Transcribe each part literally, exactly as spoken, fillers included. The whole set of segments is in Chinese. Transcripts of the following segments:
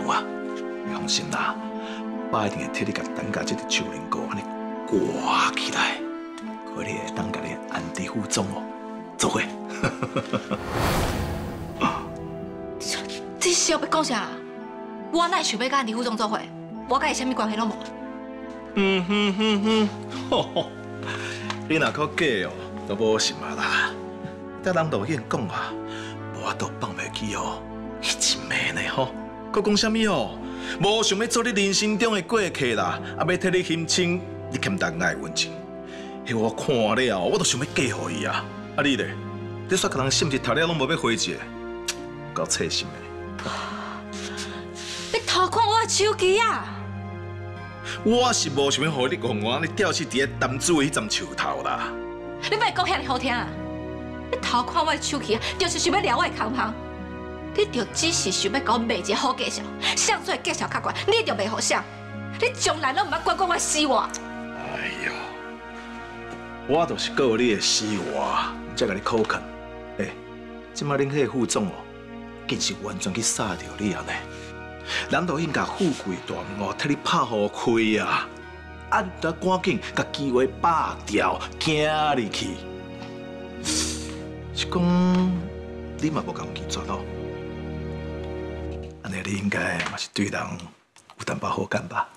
啊，你放心啦，爸一定会替你甲等家这个秋莲糕安尼挂起来，可你会当家己安迪副总哦，做伙。 你是要要讲啥？我哪会想要甲安迪副总做伙？我甲伊啥物关系拢无。 嗯哼哼哼，吼吼，你若靠假哦，都无信啊啦。甲人导演讲啊，无法度放袂记哦，迄一暝呢吼，佮讲啥物哦？无想要做你人生中的过客啦，啊要替你欣赏你欠大爱温情。迄我看了，我都想要嫁互伊啊！啊你咧，你煞甲人甚至头了拢无要回一个，够刺心的。 你偷看我的手机啊！ 我是无想要互你讲我安尼吊死伫个淡水迄丛树头啦。 你莫讲遐尼好听啊！你偷看我的手机啊，就是想要撩我的空旁。你就只是想要甲我卖一个好介绍，上做介绍较悬，你就袂好想。你从来拢毋捌管管我死活。 哎呦，我就是顾你的死活，才甲你口劝。哎，即摆恁迄个副总哦，竟是完全去杀掉你安尼。人都应甲富贵大门哦，替你拍好开啊！啊，得赶紧甲机会拔掉，行入去。是讲你嘛无共拒绝咯？安尼你应该嘛是对人有淡薄好感吧？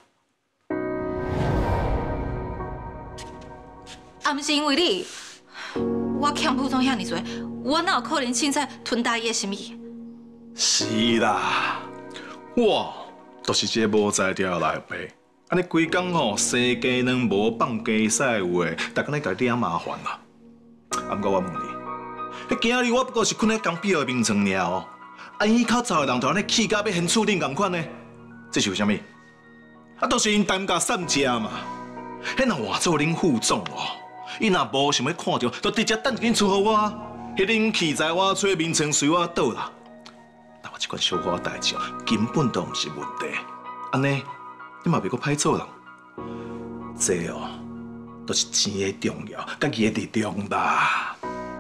啊，毋是因为你，我欠副总遐尼多，我哪有可能凊彩吞大伊的心意？ 是啦。我就是一个无才调的老爸，安尼规工吼生鸡卵无放鸡屎的话，逐工咧家惹麻烦啦。啊，不过我问你，迄今日我不过是困喺江边的眠床尔哦，啊，依靠走的人就安尼气甲要现厝顶共款呢，这是为虾米？啊，都是因担家散食嘛。迄若换做恁副总哦，伊若无想要看到，就直接等紧伺候我，迄恁气在我吹，眠床随我倒啦。但我这款小可代志哦，根本都唔是问题。安尼，你嘛袂阁歹做人。这哦，都是钱的重要，甲义的重大。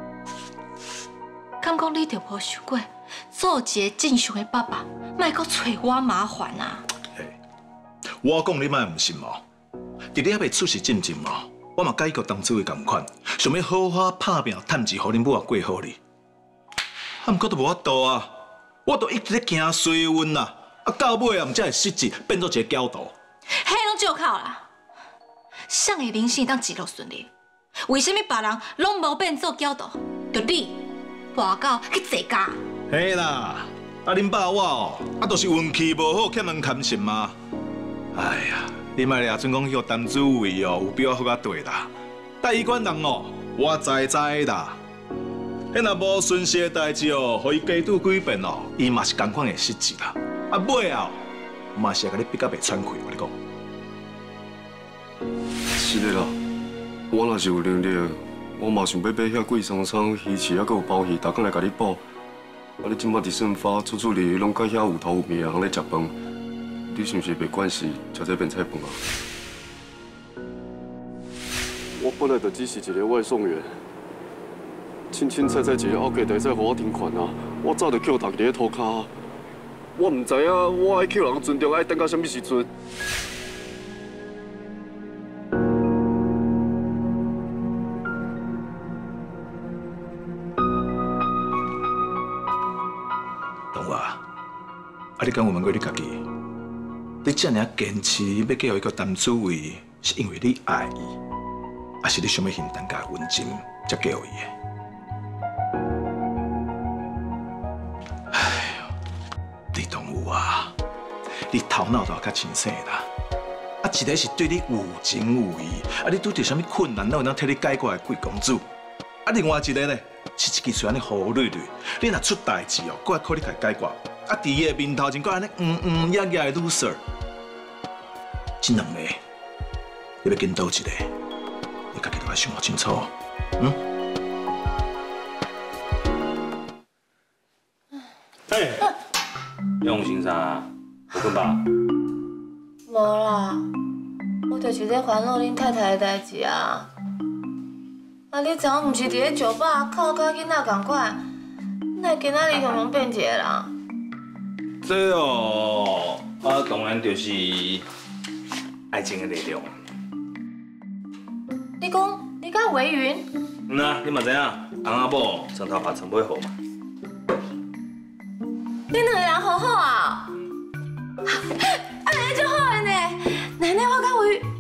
敢讲你就无想过，做一个正常的爸爸，莫阁找我麻烦啊？ 嘿，我讲你莫唔信哦。伫你还未出事进前哦，我嘛甲伊个当初的同款，想要好好拍拼，趁钱，互恁母也过好哩。啊，毋过都无法度啊。我都一直咧行衰运啦，啊到尾啊，毋才会失志，变做一个教徒。 嘿，拢借口啦！谁的人生当一路顺利？为什么别人拢无变做教徒，就你跋到去坐家？ 嘿啦，啊恁爸我哦，啊都是运气无好，欠人堪信嘛。哎呀，你莫俩准讲迄个陈主委哦，有比我好甲对啦。但伊款人哦，我知知啦。迄若无顺势的代志哦，互伊家拄改变哦，伊嘛是同款会失志啦。啊，尾后嘛是会甲你逼到袂喘气，我跟你讲。 是的啦，我若是有能力，我嘛想要买遐贵商场、鱼翅还阁有包鱼，逐工来甲你补。啊，你即摆伫顺发处处里拢甲遐有头有面的人咧食饭，你是毋是袂惯势食这便菜饭啊？我本来就只是一个外送员。凊凊彩彩一个后家代在互我停款啊！我早就叫大家涂骹，我唔知影我爱叫人尊重爱等到什么时阵。 懂我啊？啊，你敢有问过你家己？你这样坚持要叫一个男主位，是因为你爱伊，还是你想要现当家温情才叫伊的？你懂有啊？你头脑都较清醒啦。啊，一个是对你有情有义，啊，你拄着啥物困难，都能替你解决的贵公主。啊，另外一个呢，是一支嘴安尼糊糊绿绿，你若出代志哦，搁爱靠你来解决。啊，伫伊的面头前，搁安尼嗯嗯呀呀的 loser。这两个，你要跟倒一个？你家己都要想清楚，嗯？ 嘿。用心啥？有困吧？ 无啦，我就是在烦恼恁太太的代志啊。啊，你昨昏毋是伫咧酒吧靠甲囡仔共款，哪会今仔日向拢变一个人？ 这哦， 了当然就是爱情的力量。 你讲你甲维云？ 嗯啊，你嘛知影，翁仔某床头拍床尾和嘛。 你两个人好好啊！啊，安尼就好个呢。奶奶，我甲维云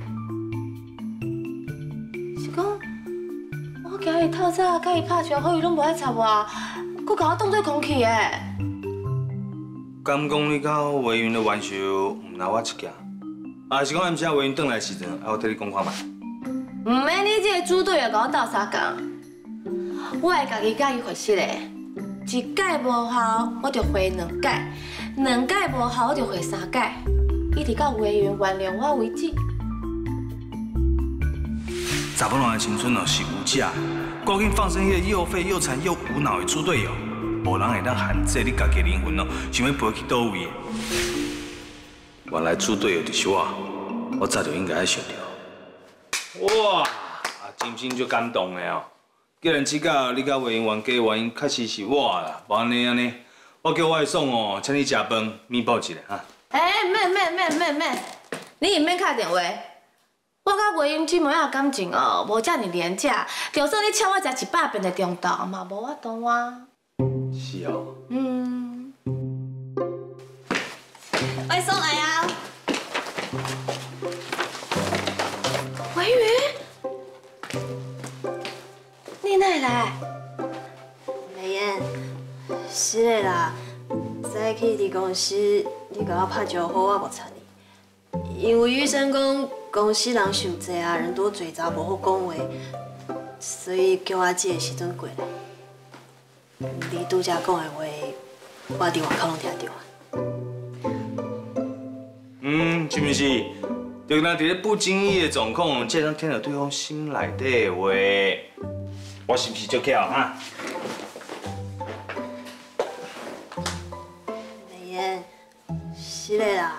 是讲，我今日透早甲伊拍球，好伊拢无爱插我，佮甲我当做空气诶。 敢讲你甲维云的玩笑唔拿我一件，啊是讲暗时啊维云转来时阵，啊我替你讲看卖。 唔免你这个猪队友甲我斗相共，我会家己甲伊回息嘞。一届无效，我就回两届；两届无效，我就回三届，一直到维云原谅我为止。 查某人的青春哦是无价，赶紧放生迄个又废又残又无脑的猪队友，无人会当限制你家己的灵魂哦，想要飞去倒位的。原来猪队友就是我，我早就应该爱想到。哇，啊，真心就感动的哦。既然知道你甲维云冤家的原因确实是我啦，无安尼安尼，我叫我的爽哦，请你食饭弥补一下哈。 哎，免免免免免，你唔免打电话。我甲维云姊妹仔感情哦，无遮尔廉价，就算你请我食一百遍的中昼，嘛无法度啊。 是哦。 嗯。外送来啊！维云，你哪会来？ 美妍，是的啦，早起伫公司，你甲我拍招呼，我无睬你，因为医生讲公司人伤济啊，人多嘴杂，无好讲话，所以叫我这个时阵过来。你拄则讲的话，我伫外口拢听到啊。 嗯，是毋是？就若伫咧不经意的状况，竟然听到对方心内底的话，我是不是足巧哈？ 美妍，是的啦。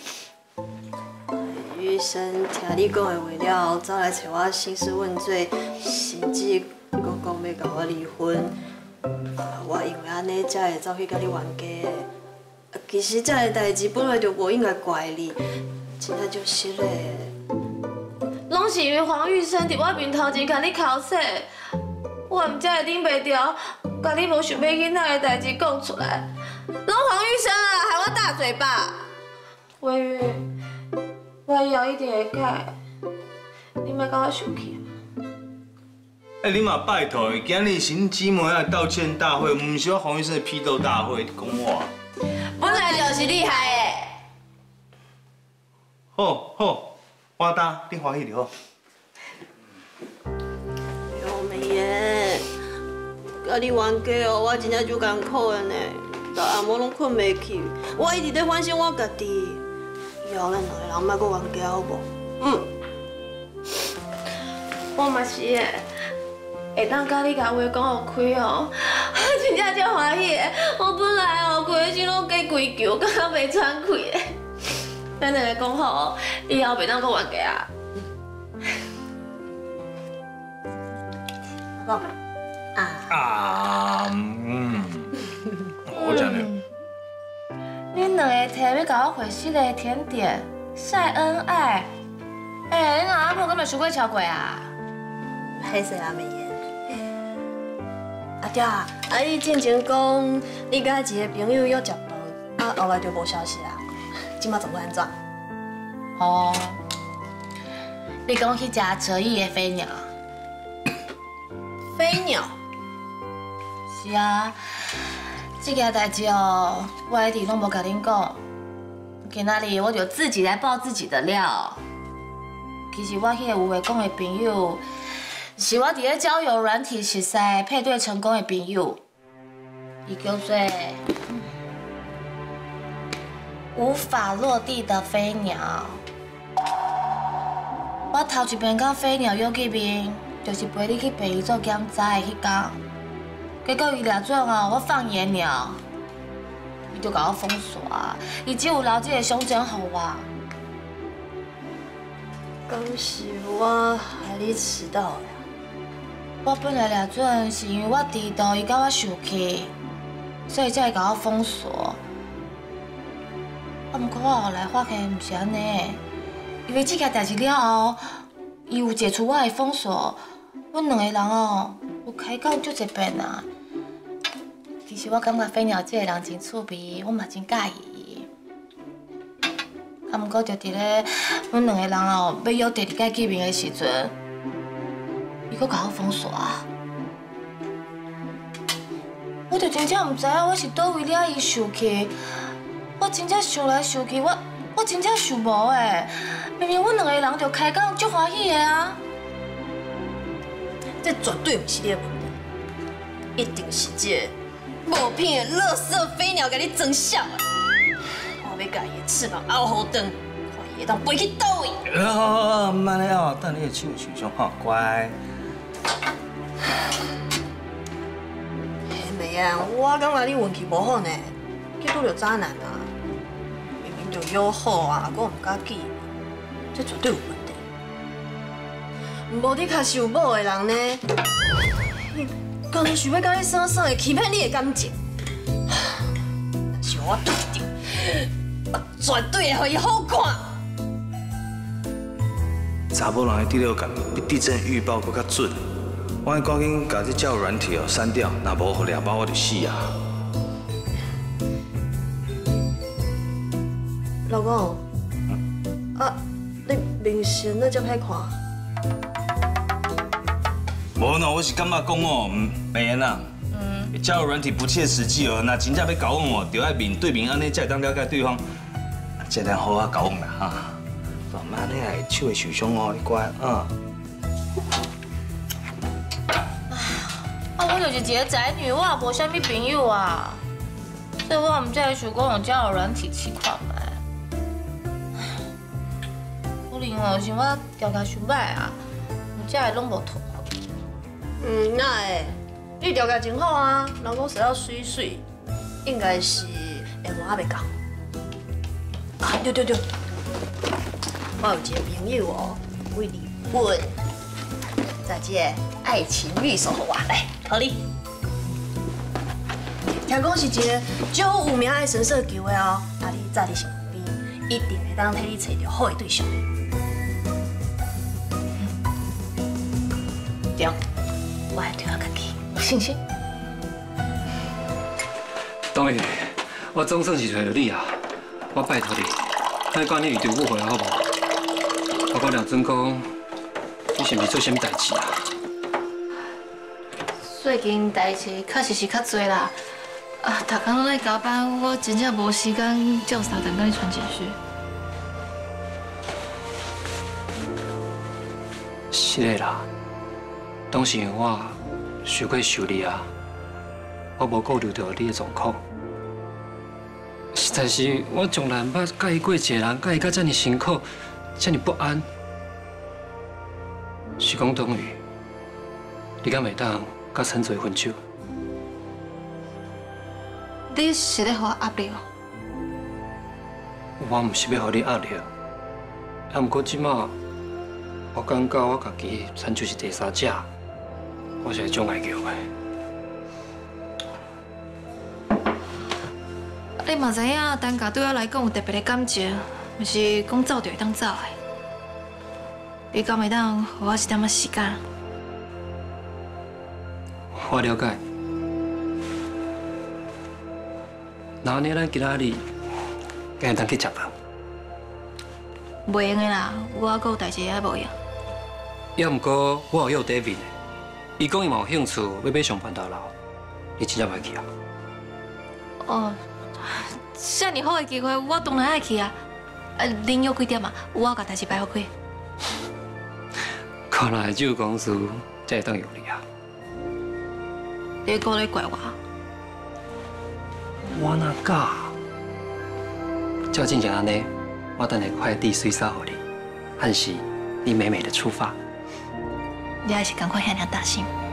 医生听你讲的话了后，走来找我兴师问罪，甚至讲讲要甲我离婚。啊，我因为安尼才会走去甲你冤家的。其实这个代志本来就无应该怪你，真正就失礼。 拢是因为黄玉生伫我面头前甲你口舌，我毋才会忍袂住，甲你无想要囡仔的代志讲出来。拢黄玉生啊，害我大嘴巴。维云，我以后一定会改，你莫甲我生气。 哎，你嘛拜托，今日是恁姊妹仔道歉大会，毋是我黄医生的批斗大会，你讲我。 本来就是厉害的。 好好，我答你欢喜就好。 哟，美妍，甲你冤家哦，我真正足艰苦的呢，逐暗晡拢困袂去，我一直在反省我家己。以后咱两个人莫搁冤家好无？嗯。 我嘛是的，会当甲你甲话讲互开哦，我真正足欢喜的。我本来哦，规个身拢计规球，感觉袂喘气的。咱两个讲好哦，以后袂当搁冤家啊。 好。啊。 啊，嗯，我讲的。 恁两个摕要甲我回信的甜点晒恩爱，哎，恁阿婆根本想过超过啊！ 歹势啊，美妍。阿爹啊，啊你之前讲你甲一个朋友约食饭，啊后来就无消息啊，即马怎么安怎？ 哦，你讲去食折翼的飞鸟？ 飞鸟？ 是啊。这件代志哦，我一直拢无甲恁讲。今仔日我就自己来爆自己的料。其实我迄个有话讲的朋友，是我伫咧交友软体熟识配对成功的朋友，伊叫做无法落地的飞鸟。我头一遍甲飞鸟约见面，就是陪你去陪伊做检查的迄天。结果伊掠准哦，我放野鸟，伊就甲我封锁，伊只有留这个相针互我。 讲是我害你迟到的。 我本来掠准是因为我知道伊甲我生气，所以才会甲我封锁。 啊，不过我后来发现唔是安尼，因为这件代志了后，伊有解除我的封锁，阮两个人哦，有开讲足一遍啊。其实我感觉飞鸟这个人真趣味，我嘛真介意。啊，不过就伫咧阮两个人哦要约第二届见面的时阵，伊阁甲我封锁啊！我就真正唔知影我是倒位了伊受气，我真正想来想去，我我真正想无诶。明明阮两个人就开讲足欢喜的啊！ 这绝对不是你的问题，一定是这个无品的垃圾飞鸟给你装笑的。我要甲伊的翅膀拗好长，看伊会当飞去倒位。 好好好，慢咧哦，等你的手受伤吼，乖。 嘿妹啊，我感觉你运气无好呢，去拄着渣男啊！明明就约好啊，我唔敢见，这绝对有问题。无你确实有某的人呢，你刚才想要甲你耍耍的欺骗你的感情，但是我笃定，我绝对会互伊好看。 查某人的第六感比地震预报搁较准。我爱赶紧把这交友软体哦删掉，若无互掠包我就死啊！ 老公，嗯、啊，你面色那遮歹看。 无喏，我是感觉讲哦，嗯，美妍啊，嗯，交友软体不切实际哦，那真正要交往哦，就要面对面安尼才会当了解对方，才能好好交往啦哈。慢慢你来手会受伤哦，你乖啊。 啊，我就是一个宅女，我也无啥物朋友啊，所以我唔才会想讲用交友软体试看觅。可能哦，是我条件伤歹啊，有才会拢无突破。 嗯，那会，你条件真好啊，人讲生了水水，应该是会活袂到。啊，对对对，我有一个朋友哦，为日本，在这个爱情律所互我来，好你。听讲是一个足有名的神社球的哦，啊你早伫身边，一定会当替你找到好的对象。对，我会对我家己有信心。 当然，我总算是找到你啊！我拜托你，莫管你遇到误会好无？我讲梁尊讲，你是毋是做啥物代志啊？ 最近代志确实是较多啦，啊，逐工拢在加班，我真正无时间照三顿甲你传情绪。 是的啦，当时我想过受你啊，我无顾虑到你的状况。实在是我从来捌介意过一个人，介意到这么辛苦，这么不安。是讲等于，你敢袂当甲陈水分手？ 你是咧互我压力哦？ 我毋是要互你压力，啊，毋过即马我感觉我家己亲像是第三者，我是会种爱叫的。 你嘛知影，单价对我来讲有特别的感情，毋是讲走就会当走的。你敢会当互我一点仔时间？ 我了解。那安尼咱今仔日敢会当去食饭？ 袂用的啦，我还有代志还无用。 要毋过我有约 David 的，伊讲伊嘛有兴趣要买上班大楼，你真正袂去啊？ 哦，遮尔好的机会，我当然爱去啊！啊，恁约几点啊？我甲代志摆好开。 看来这公司才会当用你啊！ 你搁咧怪我？ 我哪敢？照进前安尼，我等下快递水扫给你，暗示你美美的出发。 你还是赶快向人担心。